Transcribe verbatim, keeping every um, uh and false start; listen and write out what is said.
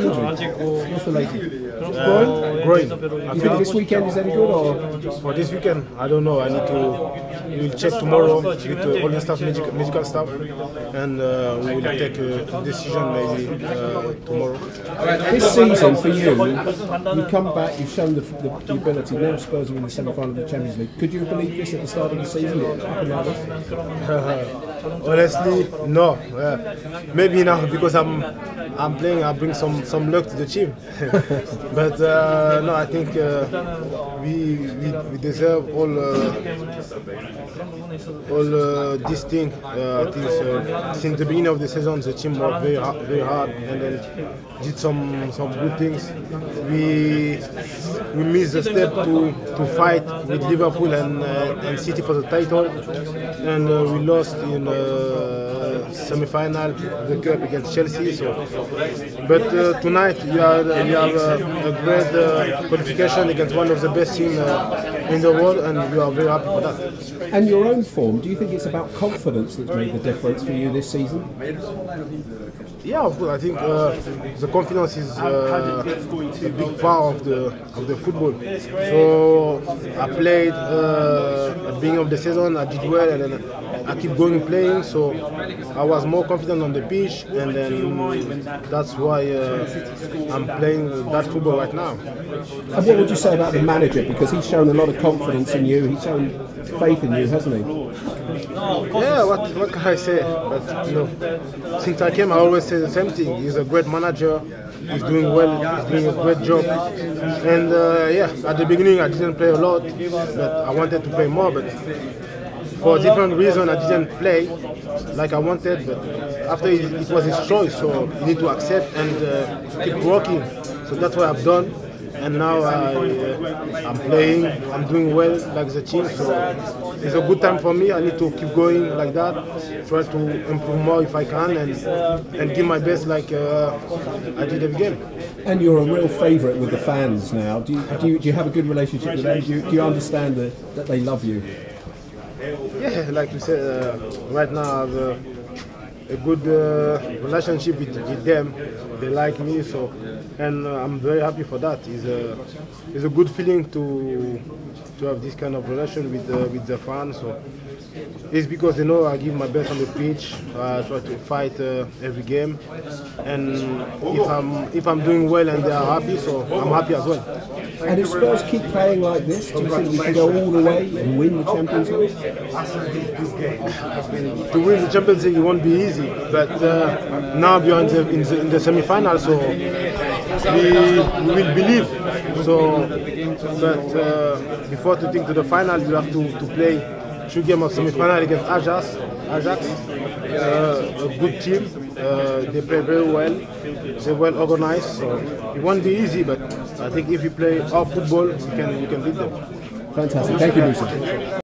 injury. What's the latest? Uh, groin. Do you think this weekend is any good, or For this weekend, I don't know. I need to. We will check tomorrow with uh, all the staff, medical, medical staff, and uh, we will take a decision maybe uh, tomorrow. this season for you? You've come back, you've shown the, the, the ability. Now Spurs are in the semi-final of the Champions League. Could you have believed this at the start of the season? It happened like this? Honestly, no. Uh, maybe now because I'm I'm playing, I bring some some luck to the team. But uh, no, I think uh, we, we we deserve all uh, all uh, this thing. Uh, I think uh, since the beginning of the season, the team worked very hard, very hard, and then did some some good things. We we missed the step to to fight with Liverpool and uh, and City for the title, and uh, we lost in uh, semi-final of the cup against Chelsea. So, but uh, tonight we are we have uh, a great uh, qualification against one of the best teams uh, in the world, and we are very happy for that. And your own form, do you think it's about confidence that's made the difference for you this season? Yeah, of course. I think uh, the confidence is uh, a big part of the of the football. So I played uh, at the beginning of the season. I did well, and then I keep going playing. So I was more confident on the pitch, and then that's why uh, I'm playing that football right now. And what would you say about the manager? Because he's shown a lot of confidence in you. He's shown faith in you, hasn't he? Yeah, what, what can I say? But you know, since I came, I always say the same thing. He's a great manager. He's doing well. He's doing a great job. And uh, yeah, at the beginning I didn't play a lot, but I wanted to play more. But for different reasons, I didn't play like I wanted. But after it, it was his choice, so you need to accept and uh, keep working. So that's what I've done. And now I, uh, I'm playing, I'm doing well like the team, so it's a good time for me. I need to keep going like that, try to improve more if I can, and and give my best like uh, I did every game. And you're a real favourite with the fans now. Do you, do you, do you have a good relationship with them? Do you, do you understand the, that they love you? Yeah, like you said, uh, right now I have a, a good uh, relationship with, with them. They like me, so and uh, I'm very happy for that. It's a it's a good feeling to to have this kind of relation with uh, with the fans. So it's because they know I give my best on the pitch. I try to fight uh, every game, and if I'm if I'm doing well and they are happy, so I'm happy as well. And if Spurs keep playing like this, do you think we can go all the way and win the Champions League? To win the Champions League it won't be easy, but uh, now we are in the, in the, in the semi-final, so we, we will believe. So, but uh, before to think to the final, you have to, to play two games of semi-final against Ajax. Ajax, uh, a good team. Uh, they play very well. They're well organized. So it won't be easy, but I think if you play our football, you can you can beat them. Fantastic. Thank you, Musa.